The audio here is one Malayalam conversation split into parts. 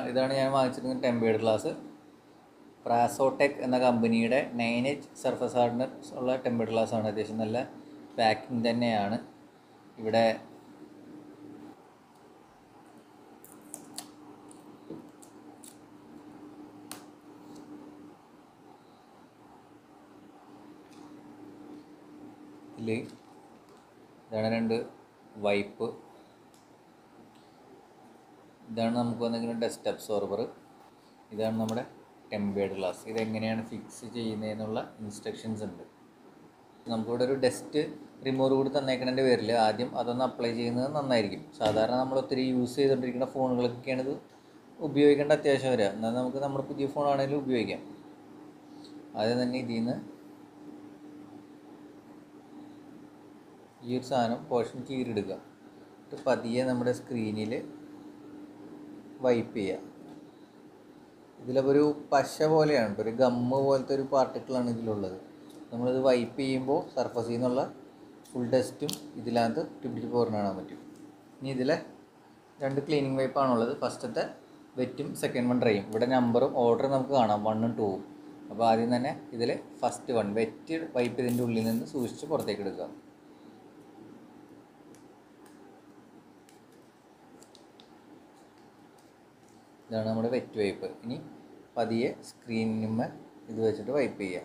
ഇതാണ് ഞാൻ വാങ്ങിച്ചിരിക്കുന്ന ടെമ്പേർഡ് ഗ്ലാസ്. പ്രാസോടെക് എന്ന കമ്പനിയുടെ 9H സർഫസ് ഹാർഡനർ ഉള്ള ടെമ്പേർഡ് ഗ്ലാസ് ആണ്. അത്യാവശ്യം നല്ല പാക്കിംഗ് തന്നെയാണ്. ഇവിടെ ഇതാണ് 2 വൈപ്പ്. ഇതാണ് നമുക്ക് വന്നിരിക്കുന്ന ഡസ്റ്റ് അബ്സോർബർ. ഇതാണ് നമ്മുടെ ടെമ്പേർഡ് ഗ്ലാസ്. ഇതെങ്ങനെയാണ് ഫിക്സ് ചെയ്യുന്നതെന്നുള്ള ഇൻസ്ട്രക്ഷൻസ് ഉണ്ട്. നമുക്കിവിടെ ഒരു ഡസ്റ്റ് റിമൂവർ കൂടി തന്നേക്കുന്നതിൻ്റെ പേരിൽ ആദ്യം അതൊന്ന് അപ്ലൈ ചെയ്യുന്നത് നന്നായിരിക്കും. സാധാരണ നമ്മൾ ഒത്തിരി യൂസ് ചെയ്തുകൊണ്ടിരിക്കുന്ന ഫോണുകളൊക്കെയാണ് ഇത് ഉപയോഗിക്കേണ്ട അത്യാവശ്യം വരിക. എന്നാൽ നമുക്ക് നമ്മുടെ പുതിയ ഫോണാണെങ്കിലും ഉപയോഗിക്കാം. ആദ്യം തന്നെ ഇതിൽ നിന്ന് ഈ ഒരു സാധനം പോർഷൻ കീറിയെടുക്കുക. എന്നിട്ട് പതിയെ നമ്മുടെ സ്ക്രീനിൽ വൈപ്പ് ചെയ്യുക. ഇതിലപ്പോൾ ഒരു പശ പോലെയാണ്, ഒരു ഗമ്മ് പോലത്തെ ഒരു പാർട്ടിക്കിളാണ് ഇതിലുള്ളത്. നമ്മളിത് വൈപ്പ് ചെയ്യുമ്പോൾ സർഫസിൽ നിന്നുള്ള ഫുൾ ഡസ്റ്റും ഇതിനകത്ത് പിടിച്ച് പോർന്ന് കാണാൻ പറ്റും. ഇനി ഇതിലെ 2 ക്ലീനിങ് വൈപ്പാണുള്ളത്. ഫസ്റ്റത്തെ വെറ്റും സെക്കൻഡ് വൺ ഡ്രൈയും. ഇവിടെ നമ്പറും ഓർഡറും നമുക്ക് കാണാം, 1ഉം 2ഉം. അപ്പോൾ ആദ്യം തന്നെ ഇതിൽ ഫസ്റ്റ് വൺ വെറ്റ് വൈപ്പ് ഇതിൻ്റെ ഉള്ളിൽ നിന്ന് സൂക്ഷിച്ച് പുറത്തേക്ക് എടുക്കുക. ഇതാണ് നമ്മുടെ വെറ്റ് വൈപ്പ്. ഇനി പതിയെ സ്ക്രീനിന്മേ ഇത് വെച്ചിട്ട് വൈപ്പ് ചെയ്യുക.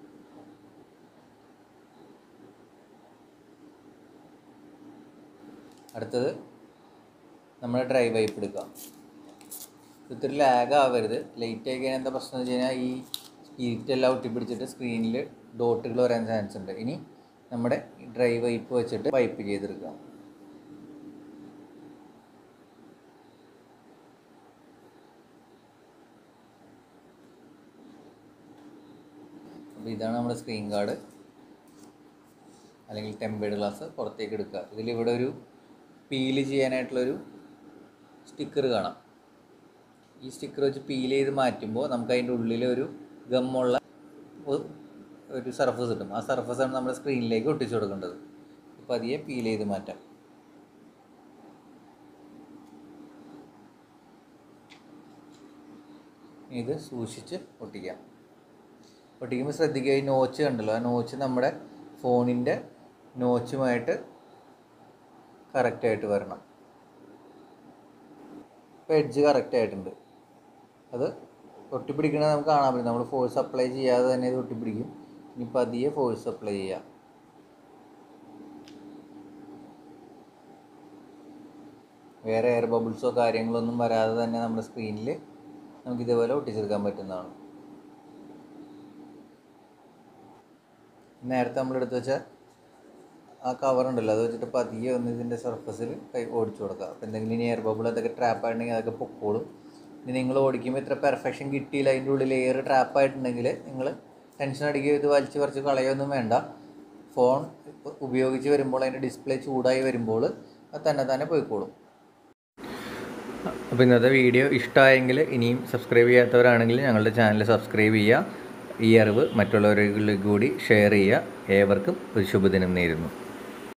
അടുത്തത് നമ്മുടെ ഡ്രൈ വൈപ്പ് എടുക്കുക. ഒത്തിരി ലാഗ് ആവരുത്. ലേറ്റ് ആയി കഴിഞ്ഞാൽ എന്താ പ്രശ്നം എന്ന് വെച്ച് കഴിഞ്ഞാൽ ഈ സ്പിരിറ്റ് എല്ലാം ഒട്ടിപ്പിടിച്ചിട്ട് സ്ക്രീനിൽ ഡോട്ടുകൾ വരാൻ ചാൻസ് ഉണ്ട്. ഇനി നമ്മുടെ ഡ്രൈ വൈപ്പ് വെച്ചിട്ട് വൈപ്പ് ചെയ്തെടുക്കുക. അപ്പോൾ ഇതാണ് നമ്മുടെ സ്ക്രീൻ ഗാർഡ് അല്ലെങ്കിൽ ടെമ്പേർഡ് ഗ്ലാസ്. പുറത്തേക്ക് എടുക്കുക. ഇതിലിവിടെ ഒരു പീല് ചെയ്യാനായിട്ടുള്ളൊരു സ്റ്റിക്കർ കാണാം. ഈ സ്റ്റിക്കർ വെച്ച് പീൽ ചെയ്ത് മാറ്റുമ്പോൾ നമുക്ക് അതിൻ്റെ ഉള്ളിൽ ഒരു ഗമ്മുള്ള ഒരു സർഫസ് കിട്ടും. ആ സർഫസാണ് നമ്മുടെ സ്ക്രീനിലേക്ക് ഒട്ടിച്ചു കൊടുക്കേണ്ടത്. പതിയെ പീൽ ചെയ്ത് മാറ്റാം. ഇത് സൂക്ഷിച്ച് ഒട്ടിക്കാം. ഒട്ടിക്കുമ്പോൾ ശ്രദ്ധിക്കുക, ഈ നോച്ച് കണ്ടല്ലോ, ആ നോച്ച് നമ്മുടെ ഫോണിൻ്റെ നോച്ചുമായിട്ട് കറക്റ്റായിട്ട് വരണം. ഇപ്പോൾ എഡ്ജ് കറക്റ്റായിട്ടുണ്ട്. അത് ഒട്ടിപ്പിടിക്കണത് നമുക്ക് കാണാൻ പറ്റും. നമ്മൾ ഫോഴ്സ് അപ്ലൈ ചെയ്യാതെ തന്നെ ഇത് ഒട്ടിപ്പിടിക്കും. ഇനി പതിയെ ഫോഴ്സ് അപ്ലൈ ചെയ്യാം. വേറെ എയർ ബബിൾസോ കാര്യങ്ങളൊന്നും വരാതെ തന്നെ നമ്മുടെ സ്ക്രീനിൽ നമുക്ക് ഇതേപോലെ ഒട്ടിച്ചെടുക്കാൻ പറ്റുന്നതാണ്. നേരത്തെ നമ്മൾ എടുത്ത് വെച്ച ആ കവറുണ്ടല്ലോ, അത് വെച്ചിട്ട് പതിയെ ഒന്ന് ഇതിൻ്റെ സർഫസിൽ ഓടിച്ചു കൊടുക്കുക. അപ്പോൾ എന്തെങ്കിലും എയർ ബബിൾ അതൊക്കെ ട്രാപ്പായിട്ടുണ്ടെങ്കിൽ അതൊക്കെ പൊക്കോളും. ഇനി നിങ്ങൾ ഓടിക്കുമ്പോൾ ഇത്ര പെർഫെക്ഷൻ കിട്ടിയില്ല, അതിൻ്റെ ഉള്ളിൽ എയർ ട്രാപ്പായിട്ടുണ്ടെങ്കിൽ നിങ്ങൾ ടെൻഷൻ അടിക്കുക, ഇത് വലിച്ച് പറിച്ച് കളയൊന്നും വേണ്ട. ഫോൺ ഉപയോഗിച്ച് വരുമ്പോൾ അതിൻ്റെ ഡിസ്പ്ലേ ചൂടായി വരുമ്പോൾ അത് തന്നെ പോയിക്കോളും. അപ്പോൾ ഇന്നത്തെ വീഡിയോ ഇഷ്ടമായെങ്കിൽ ഇനിയും സബ്സ്ക്രൈബ് ചെയ്യാത്തവരാണെങ്കിൽ ഞങ്ങളുടെ ചാനൽ സബ്സ്ക്രൈബ് ചെയ്യുക. ഈ അറിവ് മറ്റുള്ളവരിലേക്ക് കൂടി ഷെയർ ചെയ്യുക. ഏവർക്കും ഒരു ശുഭദിനം നേരുന്നു.